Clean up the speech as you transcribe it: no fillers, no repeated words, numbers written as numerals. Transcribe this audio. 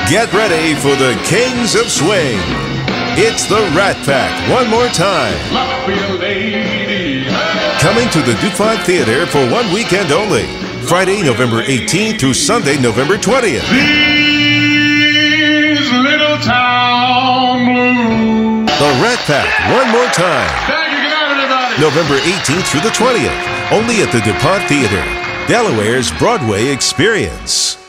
Get ready for the Kings of Swing. It's the Rat Pack one more time. Coming to the Dupont Theater for one weekend only. Friday, November 18th through Sunday, November 20th. These little town blues. The Rat Pack one more time. Thank you. Good night, everybody. November 18th through the 20th. Only at the Dupont Theater, Delaware's Broadway experience.